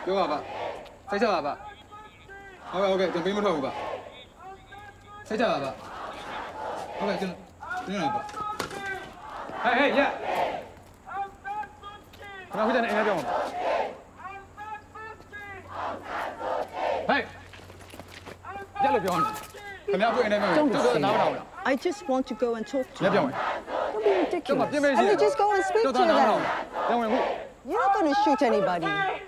ပြောပါဗျစိတ်ချပါဗျဟုတ်ကဲ့ကျွန်တော်ပေးမထွက်ဘူးဗျစိတ်ချပါဗျဟုတ်ကဲ့ကျွန်တော်ပါဟေးဟေးရခဏခဏနဲ့အင်အားပြောင်းပါဟေးရလို့ပြောနေခင်ဗျားကိုအင်အားပြောင်းတော့နားမထောင်လား I just want to go and talk to you. Don't be ridiculous. I mean, just go and speak to them. You're not going to shoot anybody.